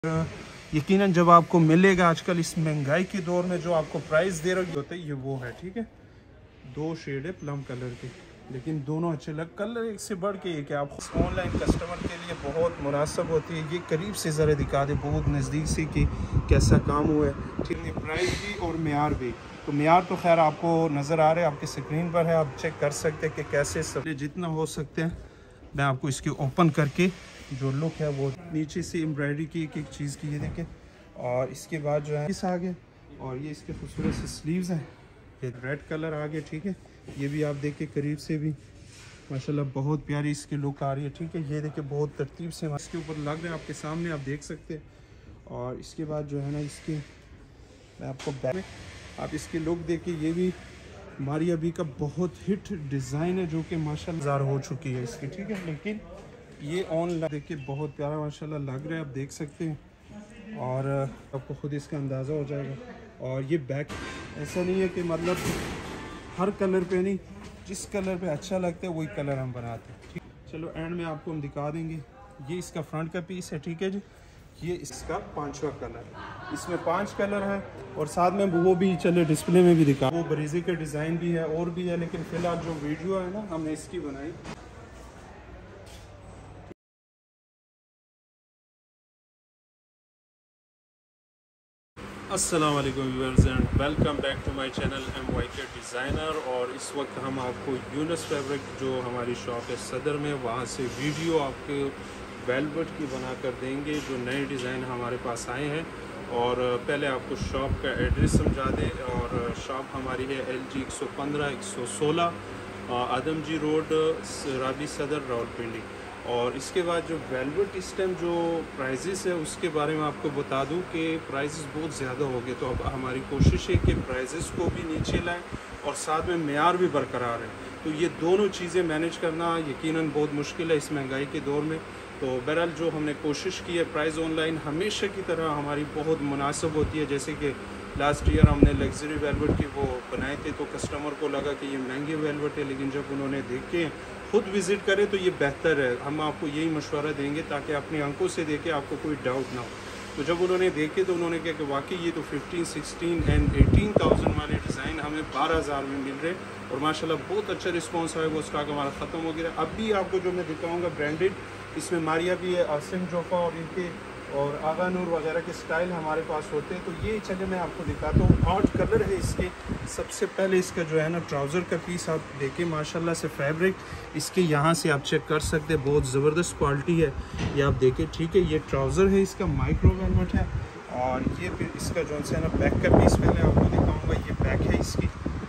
यकीनन जब आपको मिलेगा आजकल इस महंगाई के दौर में जो आपको प्राइस दे रहे होते हैं ये वो है, ठीक है। दो शेड है प्लम कलर के, लेकिन दोनों अच्छे लग कलर एक से बढ़ के एक है। आप ऑनलाइन कस्टमर के लिए बहुत मुनासिब होती है। ये करीब से ज़रा दिखा दे, बहुत नज़दीक से कि कैसा काम हुआ है, ठीक है। प्राइस भी और मेयार भी, तो मेयार तो खैर आपको नज़र आ रहा है, आपके स्क्रीन पर है, आप चेक कर सकते हैं कि कैसे सब जितना हो सकते हैं। मैं आपको इसके ओपन करके जो लुक है वो नीचे से एम्ब्रॉयडरी की एक चीज़ की, ये देखें। और इसके बाद जो है इस आगे, और ये इसके खूबसूरत से स्लीव्स हैं, ये रेड कलर आ गया, ठीक है। ये भी आप देखें करीब से भी माशाल्लाह बहुत प्यारी इसकी लुक आ रही है, ठीक है। ये देखें बहुत तरतीब से इसके ऊपर लग रहे हैं, आपके सामने आप देख सकते हैं। और इसके बाद जो है ना इसकी मैं आपको बैक में आप इसकी लुक देखिए। ये भी मारिया बी का बहुत हिट डिज़ाइन है जो कि माशाल्लाह हो चुकी है इसकी, ठीक है। लेकिन ये ऑनलाइन देखिए बहुत प्यारा माशाल्लाह लग रहा है, आप देख सकते हैं। और आपको खुद इसका अंदाज़ा हो जाएगा। और ये बैक ऐसा नहीं है कि मतलब हर कलर पे नहीं, जिस कलर पे अच्छा लगता है वही कलर हम बनाते हैं, ठीक। चलो एंड में आपको हम दिखा देंगे। ये इसका फ्रंट का पीस है, ठीक है जी। ये इसका 5वां कलर, इसमें 5 कलर है। और साथ में वो भी चले डिस्प्ले में भी दिखा, वो बरीज़े का डिज़ाइन भी है और भी है, लेकिन फ़िलहाल जो वीडियो है ना हमने इसकी बनाई। अस्सलाम वालेकुम viewers and welcome back to my channel MYK designer. और इस वक्त हम आपको यूनस फैब्रिक जो हमारी शॉप है सदर में, वहाँ से वीडियो आपके वेलवेट की बना कर देंगे जो नए डिज़ाइन हमारे पास आए हैं। और पहले आपको शॉप का एड्रेस समझा दें। और शॉप हमारी है LG 115-116 आदमजी रोड, राबी सदर, रावलपिंडी। और इसके बाद जो वेलवेट इस टाइम जो प्राइजेस है उसके बारे में आपको बता दूं कि प्राइजेस बहुत ज़्यादा हो गए। तो अब हमारी कोशिश है कि प्राइजेस को भी नीचे लाएं और साथ में मेयार भी बरकरार है। तो ये दोनों चीज़ें मैनेज करना यकीनन बहुत मुश्किल है इस महंगाई के दौर में। तो बहरहाल जो हमने कोशिश की है, प्राइस ऑनलाइन हमेशा की तरह हमारी बहुत मुनासिब होती है। जैसे कि लास्ट ईयर हमने लग्जरी वेलवेट की वो बनाए थे, तो कस्टमर को लगा कि ये महंगी वेलवेट है, लेकिन जब उन्होंने देखे खुद विज़िट करें तो ये बेहतर है। हम आपको यही मशवरा देंगे ताकि अपनी आंखों से देखें, आपको कोई डाउट ना हो। तो जब उन्होंने देखे तो उन्होंने कहा कि वाकई ये तो 15, 16 एंड 18,000 वाले डिज़ाइन हमें 12,000 में मिल रहे। और माशाल्लाह बहुत अच्छा रिस्पांस है। वो स्टॉक हमारा ख़त्म हो गया। अब भी आपको जो मैं दिखाऊंगा ब्रांडेड, इसमें मारिया भी है, आसिम जोफा और इनके और आगा नूर वगैरह के स्टाइल हमारे पास होते हैं। तो ये चले मैं आपको दिखाता हूँ। 8 कलर है इसके। सबसे पहले इसका जो है ना ट्राउज़र का पीस आप देखें, माशाल्लाह से फैब्रिक इसके यहाँ से आप चेक कर सकते हैं, बहुत ज़बरदस्त क्वालिटी है। ये आप देखें, ठीक है। ये ट्राउज़र है इसका, माइक्रो वेलवेट है। और ये फिर इसका जो है ना बैक का पीस पहले आपको दिखाऊँगा। ये बैक है इसकी,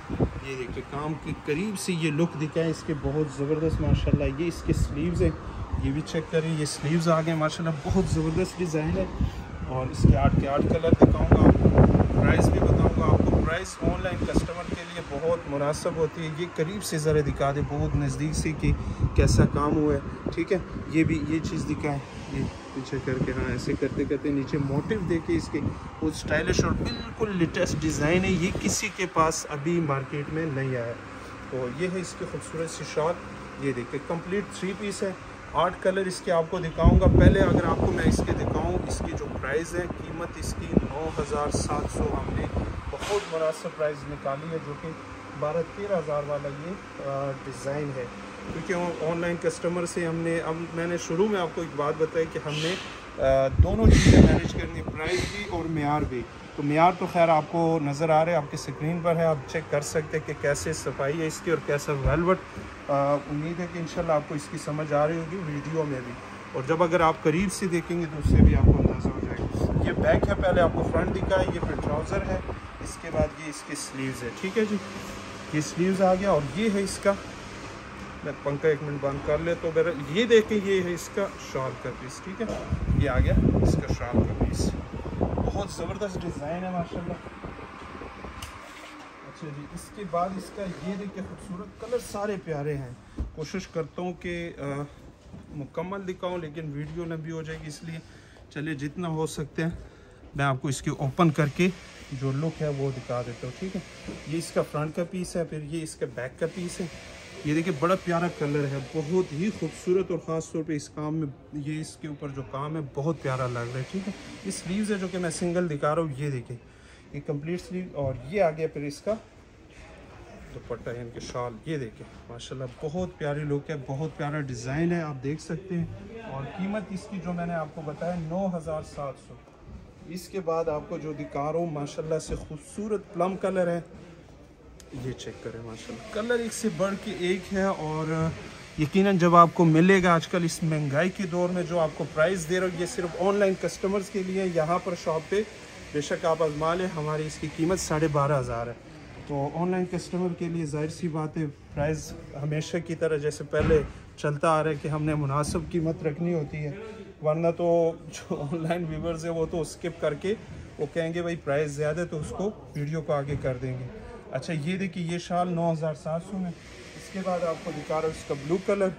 ये देखिए काम के करीब से ये लुक दिखा है इसके, बहुत ज़बरदस्त माशाल्लाह। ये इसके स्लीव्स हैं, ये भी चेक करें, ये स्लीव्स आ गए माशाल्लाह, बहुत ज़बरदस्त डिज़ाइन है। और इसके 8 के 8 कलर दिखाऊंगा आपको, प्राइस भी बताऊंगा आपको। प्राइस ऑनलाइन कस्टमर के लिए बहुत मुनासिब होती है। ये करीब से ज़रा दिखा दे, बहुत नज़दीक से कि कैसा काम हुआ है, ठीक है। ये भी ये चीज़ दिखाएं, ये पीछे करके, हाँ ऐसे करते करते नीचे मोटिव देके इसके बहुत स्टाइलिश और बिल्कुल लेटेस्ट डिज़ाइन है। ये किसी के पास अभी मार्केट में नहीं आया। तो ये है इसकी खूबसूरत सी शॉल, ये देखिए कंप्लीट 3 पीस है। 8 कलर इसके आपको दिखाऊंगा। पहले अगर आपको मैं इसके दिखाऊं, इसकी जो प्राइस है, कीमत इसकी 9,700 हमने बहुत मुनासिब प्राइस निकाली है, जो कि 12-13 हज़ार वाला ये डिज़ाइन है। क्योंकि ऑनलाइन कस्टमर से हमने, अब मैंने शुरू में आपको एक बात बताई कि हमने दोनों चीज़ें मैनेज करनी, प्राइस भी और मेयार भी। तो मेयार तो खैर आपको नज़र आ रहा है, आपके स्क्रीन पर है, आप चेक कर सकते हैं कि कैसे सफाई है इसकी और कैसा वेलवेट। उम्मीद है कि इंशाल्लाह आपको इसकी समझ आ रही होगी वीडियो में भी। और जब अगर आप करीब से देखेंगे तो उससे भी आपको अंदाज़ा हो जाएगा। ये बैक है, पहले आपको फ्रंट दिखा है, ये फिर ट्राउज़र है, इसके बाद ये इसके स्लीव्स है, ठीक है जी। ये स्लीव्स आ गया। और ये है इसका, मैं पंखा 1 मिनट बंद कर ले तो ये देखें, ये है इसका शॉल का पीस, ठीक है। ये आ गया इसका शॉल का पीस, बहुत ज़बरदस्त डिज़ाइन है माशाल्लाह। अच्छा जी, इसके बाद इसका ये देखिए खूबसूरत कलर, सारे प्यारे हैं। कोशिश करता हूँ कि मुकम्मल दिखाऊँ, लेकिन वीडियो लंबी हो जाएगी, इसलिए चलिए जितना हो सकते हैं मैं आपको इसके ओपन करके जो लुक है वो दिखा देता हूँ, ठीक है। ये इसका फ्रंट का पीस है, फिर ये इसका बैक का पीस है। ये देखिए बड़ा प्यारा कलर है, बहुत ही खूबसूरत, और ख़ास तौर पे इस काम में ये इसके ऊपर जो काम है बहुत प्यारा लग रहा है। ठीक है, ये स्लीव्स है जो कि मैं सिंगल दिखा रहा हूँ। ये देखिए ये कंप्लीट स्लीव, और ये आ गया फिर इसका दुपट्टा है, इनके शॉल। ये देखिए माशाल्लाह बहुत प्यारी लुक है, बहुत प्यारा डिज़ाइन है, आप देख सकते हैं। और कीमत इसकी जो मैंने आपको बताया 9700। इसके बाद आपको जो दिखा रहा हूँ माशाल्लाह से खूबसूरत प्लम कलर है, ये चेक करें माशाल्लाह, कलर एक से बढ़ के एक है। और यकीनन जब आपको मिलेगा आजकल इस महंगाई के दौर में जो आपको प्राइस दे रहा हूँ, ये सिर्फ ऑनलाइन कस्टमर्स के लिए। यहाँ पर शॉप पे बेशक आप आजमा लें, हमारी इसकी कीमत 12,500 है। तो ऑनलाइन कस्टमर के लिए जाहिर सी बात है प्राइस हमेशा की तरह जैसे पहले चलता आ रहा है कि हमने मुनासिब कीमत रखनी होती है, वरना तो जो ऑनलाइन व्यूवर्स है वो तो स्किप करके वो कहेंगे भाई प्राइस ज़्यादा है, तो उसको वीडियो को आगे कर देंगे। अच्छा ये देखिए ये शाल 9700 में। इसके बाद आपको दिखा रहा हूँ इसका ब्लू कलर,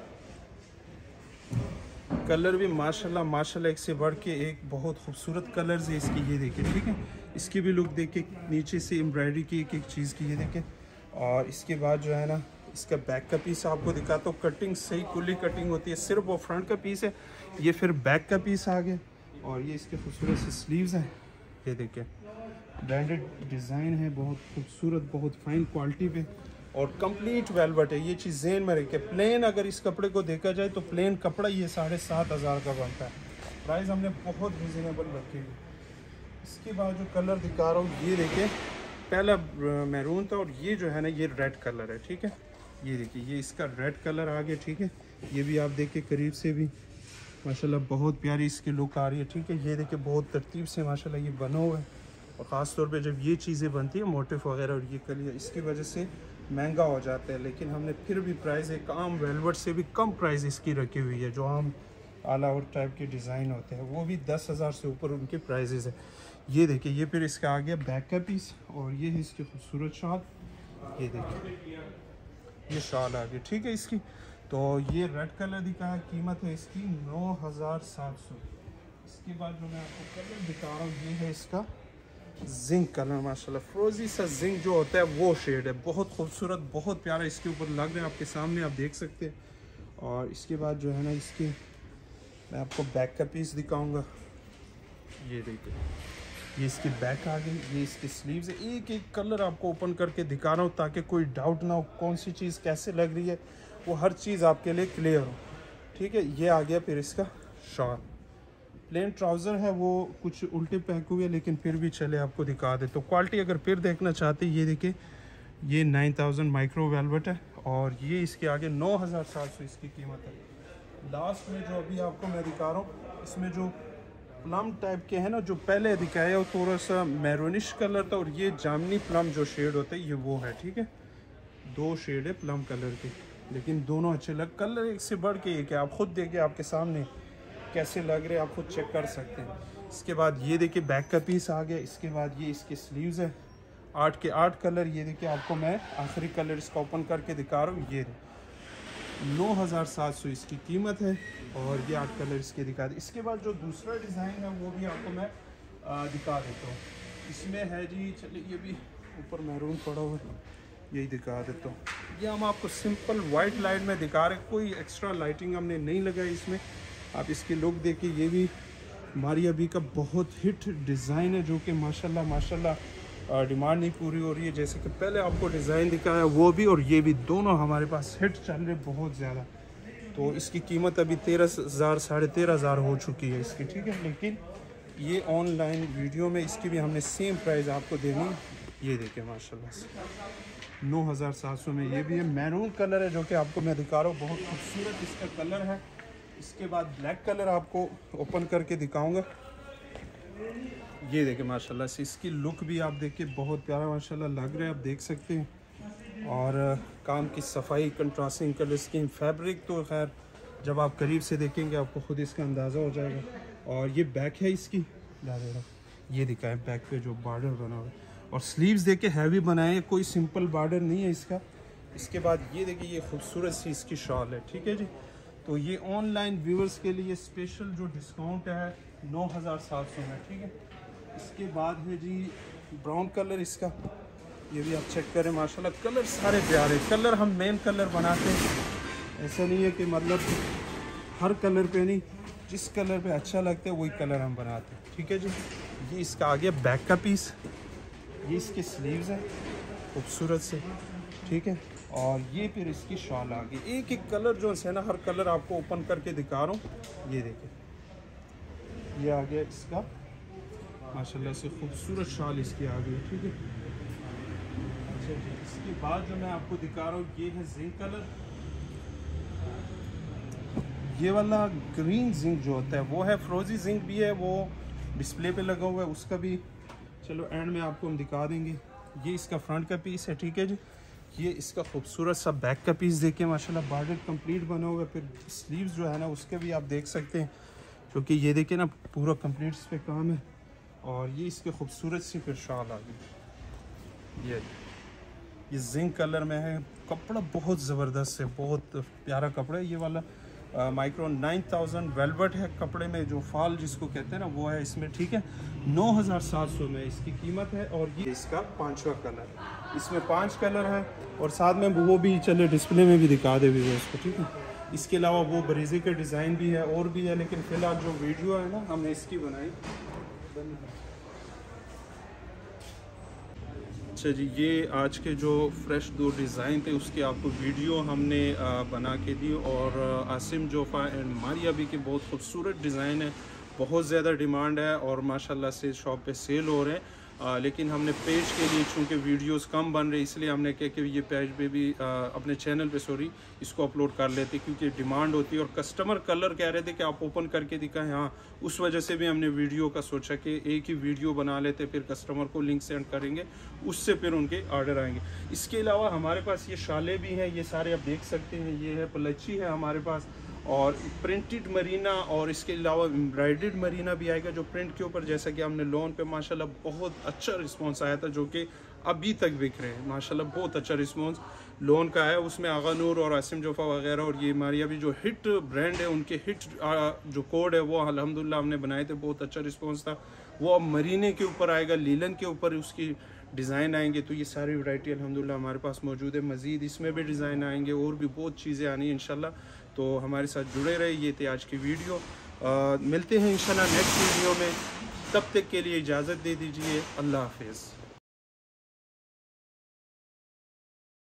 कलर भी माशाल्लाह माशाल्लाह एक से बढ़ के एक बहुत खूबसूरत कलर्स है इसकी। ये देखिए ठीक है, इसकी भी लुक देखिए, नीचे से एम्ब्रॉयडरी की एक एक चीज़ की, ये देखिए। और इसके बाद जो है ना इसका बैक का पीस आपको दिखाता हूँ, कटिंग सही कुली कटिंग होती है, सिर्फ वो फ्रंट का पीस है, ये फिर बैक का पीस आ गया। और ये इसके खूबसूरत से स्लीव्स हैं, ये देखिए ब्रांडेड डिज़ाइन है, बहुत खूबसूरत, बहुत फाइन क्वालिटी पे, और कंप्लीट वेलवेट है। ये चीज़ ज़हन में रखे, प्लेन अगर इस कपड़े को देखा जाए तो प्लेन कपड़ा ये 7,500 का बनता है। प्राइस हमने बहुत रिजनेबल रखी हुई। इसके बाद जो कलर दिखा रहा हूँ ये देखिए, पहला मैरून था और ये जो है ना ये रेड कलर है। ठीक है, ये देखिए ये इसका रेड कलर आ गया। ठीक है, ये भी आप देखिए करीब से भी माशाल्लाह बहुत प्यारी इसकी लुक आ रही है। ठीक है, ये देखिए बहुत तरतीब से माशाल्लाह ये बना हुआ है, और ख़ास तौर पे जब ये चीज़ें बनती है मोटिफ वगैरह और ये कलिया, इसकी वजह से महंगा हो जाता है। लेकिन हमने फिर भी प्राइस एक आम वेलवेट से भी कम प्राइस इसकी रखी हुई है। जो आम आला और टाइप के डिज़ाइन होते हैं वो भी 10,000 से ऊपर उनके प्राइजेज़ है। ये देखिए ये फिर इसका आ गया बैक का पीस, और ये है इसकी खूबसूरत शाल, ये देखिए ये शाल आ गई। ठीक है इसकी, तो ये रेड कलर दिखा, कीमत है इसकी 9,700। इसके बाद जो मैं आपको कलर दिखा रहा हूँ ये है इसका जिंक कलर, माशाल्लाह फ्रोजी सा जिंक जो होता है वो शेड है, बहुत खूबसूरत, बहुत प्यारा इसके ऊपर लग रहा है, आपके सामने आप देख सकते हैं। और इसके बाद जो है ना इसकी मैं आपको बैक का पीस दिखाऊंगा, ये देखिए ये इसकी बैक आ गई, ये इसकी स्लीव्स है। एक एक कलर आपको ओपन करके दिखा रहा हूँ ताकि कोई डाउट ना हो कौन सी चीज़ कैसे लग रही है, वो हर चीज़ आपके लिए क्लियर हो। ठीक है, ये आ गया फिर इसका शॉल, प्लेन ट्राउज़र है, वो कुछ उल्टे पैक हुए लेकिन फिर भी चले आपको दिखा दे। तो क्वालिटी अगर फिर देखना चाहते ये देखिए ये 9000 माइक्रो वेलवेट है, और ये इसके आगे 9,700 इसकी कीमत है। लास्ट में जो अभी आपको मैं दिखा रहा हूँ इसमें जो प्लम टाइप के हैं ना, जो पहले दिखाया वो थोड़ा सा मैरूनिश कलर था, और ये जामनी प्लम जो शेड होता है ये वो है। ठीक है, दो शेड है प्लम कलर के, लेकिन दोनों अच्छे लग, कलर एक से बढ़ के एक है। आप खुद देखिए आपके सामने कैसे लग रहे हैं, आप खुद चेक कर सकते हैं। इसके बाद ये देखिए बैक का पीस आ गया। इसके बाद ये इसके स्लीव्स है, 8 के 8 कलर। ये देखिए आपको मैं आखिरी कलर इसका ओपन करके दिखा रहा हूँ, ये 9,700 इसकी कीमत है, और ये 8 कलर इसके दिखा दे। इसके बाद जो दूसरा डिज़ाइन है वो भी आपको मैं दिखा देता हूँ। इसमें है जी, चलिए ये भी ऊपर मैरून पड़ा हुआ है, यही दिखा देता हूँ। ये हम आपको सिंपल वाइट लाइट में दिखा रहे हैं, कोई एक्स्ट्रा लाइटिंग हमने नहीं लगाई इसमें। आप इसकी लुक देखिए, ये भी हमारी अभी का बहुत हिट डिज़ाइन है जो कि माशाल्लाह माशाल्लाह डिमांड नहीं पूरी हो रही है। जैसे कि पहले आपको डिज़ाइन दिखाया वो भी और ये भी, दोनों हमारे पास हिट चल रहे बहुत ज़्यादा। तो इसकी कीमत अभी 13,000 13,500 हो चुकी है इसकी। ठीक है, लेकिन ये ऑनलाइन वीडियो में इसकी भी हमने सेम प्राइस आपको देनी। ये देखिए माशाल्लाह से 9,700 में ये भी है, मैरून कलर है जो कि आपको मैं दिखा रहा हूँ, बहुत खूबसूरत इसका कलर है। इसके बाद ब्लैक कलर आपको ओपन करके दिखाऊंगा। ये देखिए माशाल्लाह से इसकी लुक भी आप देखिए बहुत प्यारा माशाल्लाह लग रहा है, आप देख सकते हैं। और काम की सफाई, कंट्रास्टिंग कलर स्कीम, फैब्रिक तो खैर जब आप करीब से देखेंगे आपको खुद इसका अंदाज़ा हो जाएगा। और ये बैक है इसकी, ये दिखा है बैक पे जो बॉर्डर बना हुआ है, और स्लीव्स देखिए हैवी बनाए, कोई सिंपल बॉर्डर नहीं है इसका। इसके बाद ये देखिए ये खूबसूरत सी इसकी शॉल है। ठीक है जी, तो ये ऑनलाइन व्यूअर्स के लिए स्पेशल जो डिस्काउंट है 9,700 में। ठीक है, इसके बाद है जी ब्राउन कलर इसका, ये भी आप चेक करें माशाल्लाह, कलर सारे प्यारे। कलर हम मेन कलर बनाते हैं, ऐसा नहीं है कि मतलब हर कलर पे नहीं, जिस कलर पे अच्छा लगता है वही कलर हम बनाते हैं। ठीक है जी। ये इसका आ गया बैक का पीस, ये इसके स्लीव्स हैं खूबसूरत से। ठीक है, और ये फिर इसकी शॉल आ गई। एक एक कलर जो है ना, हर कलर आपको ओपन करके दिखा रहा हूँ। ये देखें, ये आ गया इसका माशाल्लाह से खूबसूरत शॉल इसकी आ गई। ठीक है, अच्छा जी। इसके बाद जो मैं आपको दिखा रहा हूँ, ये है जिंक कलर। ये वाला ग्रीन जिंक जो होता है वो है, फ्रोजी जिंक भी है, वो डिस्प्ले पे लगा हुआ है, उसका भी चलो एंड में आपको हम दिखा देंगे। ये इसका फ्रंट का पीस है। ठीक है जी। ये इसका खूबसूरत सा बैक का पीस देखिए माशाल्लाह, बॉर्डर कंप्लीट बना हुआ है। फिर स्लीव्स जो है ना उसके भी आप देख सकते हैं, क्योंकि ये देखिए ना पूरा कंप्लीट इस पर काम है। और ये इसके खूबसूरत सी फिर शॉल आ गई। ये जिंक कलर में है, कपड़ा बहुत ज़बरदस्त है, बहुत प्यारा कपड़ा है। ये वाला माइक्रो 9000 वेलवेट है कपड़े में, जो फॉल जिसको कहते हैं ना वो है इसमें। ठीक है, 9700 में इसकी कीमत है। और ये इसका 5वां कलर, इसमें 5 कलर है। और साथ में वो भी चले डिस्प्ले में भी दिखा दे भी इसको। ठीक है, इसके अलावा वो बरीजे के डिज़ाइन भी है और भी है, लेकिन फ़िलहाल जो वीडियो है ना हमने इसकी बनाई। अच्छा जी, ये आज के जो फ्रेश 2 डिज़ाइन थे उसकी आपको वीडियो हमने बना के दी। और आसिम जोफ़ा एंड मारिया भी के बहुत खूबसूरत डिज़ाइन है, बहुत ज़्यादा डिमांड है और माशाल्लाह से शॉप पे सेल हो रहे हैं। लेकिन हमने पेज के लिए चूँकि वीडियोस कम बन रहे, इसलिए हमने कहा कि ये पेज पे भी अपने चैनल पे इसको अपलोड कर लेते, क्योंकि डिमांड होती है। और कस्टमर कलर कह रहे थे कि आप ओपन करके दिखाएं, हाँ उस वजह से भी हमने वीडियो का सोचा कि एक ही वीडियो बना लेते, फिर कस्टमर को लिंक सेंड करेंगे, उससे फिर उनके ऑर्डर आएंगे। इसके अलावा हमारे पास ये शाले भी हैं, ये सारे आप देख सकते हैं। ये है पलची है हमारे पास, और प्रिंटेड मरीना, और इसके अलावा एम्ब्रॉयडर्ड मरीना भी आएगा जो प्रिंट के ऊपर, जैसा कि हमने लोन पे माशाल्लाह बहुत अच्छा रिस्पांस आया था, जो कि अभी तक बिक रहे हैं माशाल्लाह, बहुत अच्छा रिस्पांस लोन का है। उसमें आगा नूर और आसिम जोफ़ा वगैरह और ये मारिया भी जो हिट ब्रांड है, उनके हिट जो कोड है वो अल्हम्दुलिल्लाह हमने बनाए थे, बहुत अच्छा रिस्पांस था। वो अब मरीने के ऊपर आएगा, लीलन के ऊपर उसकी डिज़ाइन आएंगे। तो ये सारी वैरायटी अल्हम्दुलिल्लाह हमारे पास मौजूद है। मज़ीद इसमें भी डिज़ाइन आएंगे और भी बहुत चीज़ें आनी है इंशाल्लाह। तो हमारे साथ जुड़े रहे। ये थे आज की वीडियो, मिलते हैं इंशाल्लाह नेक्स्ट वीडियो में। तब तक के लिए इजाज़त दे दीजिए, अल्लाह हाफ़िज़।